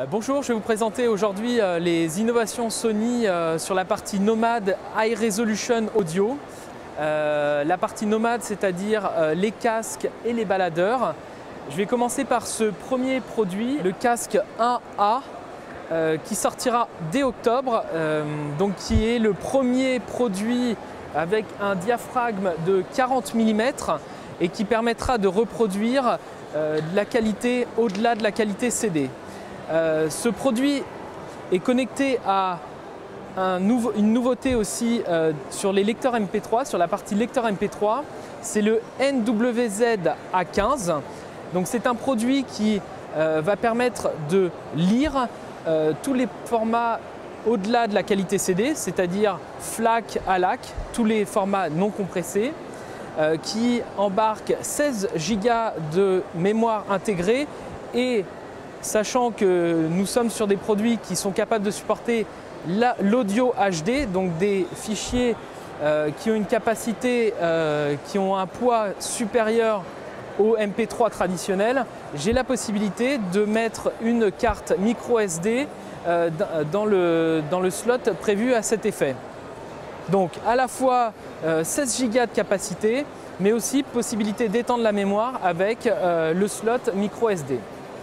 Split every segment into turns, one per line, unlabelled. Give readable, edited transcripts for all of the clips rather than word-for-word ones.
Bonjour, je vais vous présenter aujourd'hui les innovations Sony sur la partie Nomad High Resolution Audio. La partie Nomad, c'est-à-dire les casques et les baladeurs. Je vais commencer par ce premier produit, le casque 1A, qui sortira dès octobre, donc qui est le premier produit avec un diaphragme de 40 mm et qui permettra de reproduire de la qualité au-delà de la qualité CD. Ce produit est connecté à une nouveauté aussi sur les lecteurs MP3, sur la partie lecteur MP3, c'est le NWZ-A15. Donc c'est un produit qui va permettre de lire tous les formats au-delà de la qualité CD, c'est-à-dire FLAC, ALAC, tous les formats non compressés, qui embarque 16 Go de mémoire intégrée et sachant que nous sommes sur des produits qui sont capables de supporter l'audio HD, donc des fichiers qui ont une capacité, qui ont un poids supérieur au MP3 traditionnel, j'ai la possibilité de mettre une carte micro SD dans le slot prévu à cet effet. Donc à la fois 16 Go de capacité, mais aussi possibilité d'étendre la mémoire avec le slot micro SD.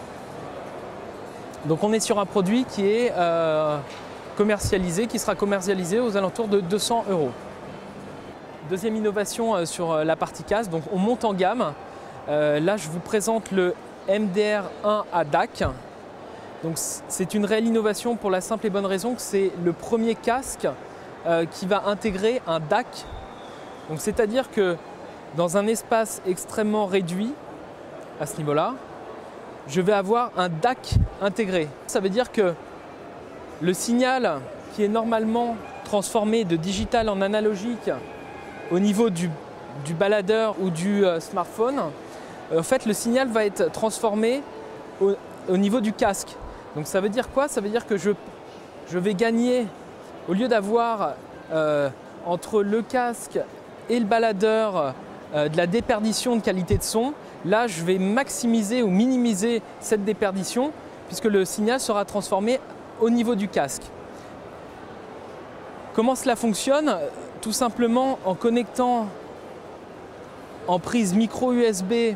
Donc on est sur un produit qui est commercialisé, qui sera commercialisé aux alentours de 200 €. Deuxième innovation sur la partie casque, donc on monte en gamme. Là je vous présente le MDR1A DAC. Donc c'est une réelle innovation pour la simple et bonne raison que c'est le premier casque qui va intégrer un DAC. Donc c'est-à-dire que dans un espace extrêmement réduit à ce niveau-là, je vais avoir un DAC intégré. Ça veut dire que le signal qui est normalement transformé de digital en analogique au niveau du baladeur ou du smartphone, en fait le signal va être transformé au niveau du casque. Donc ça veut dire quoi? Ça veut dire que je vais gagner, au lieu d'avoir entre le casque et le baladeur de la déperdition de qualité de son, là je vais maximiser ou minimiser cette déperdition puisque le signal sera transformé au niveau du casque. Comment cela fonctionne? Tout simplement en connectant en prise micro USB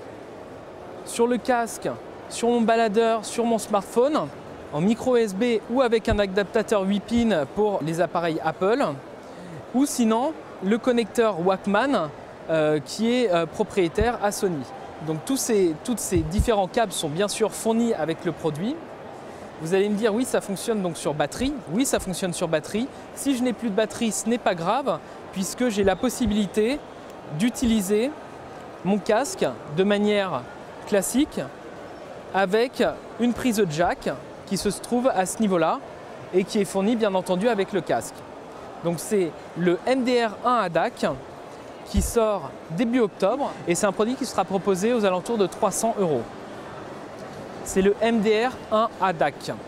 sur le casque, sur mon baladeur, sur mon smartphone, en micro USB ou avec un adaptateur 8 pins pour les appareils Apple, ou sinon le connecteur Walkman qui est propriétaire à Sony. Donc tous ces différents câbles sont bien sûr fournis avec le produit. Vous allez me dire oui, ça fonctionne donc sur batterie. Oui, ça fonctionne sur batterie. Si je n'ai plus de batterie, ce n'est pas grave puisque j'ai la possibilité d'utiliser mon casque de manière classique avec une prise jack qui se trouve à ce niveau-là et qui est fournie bien entendu avec le casque. Donc c'est le MDR1A DAC qui sort début octobre et c'est un produit qui sera proposé aux alentours de 300 €. C'est le MDR1A DAC.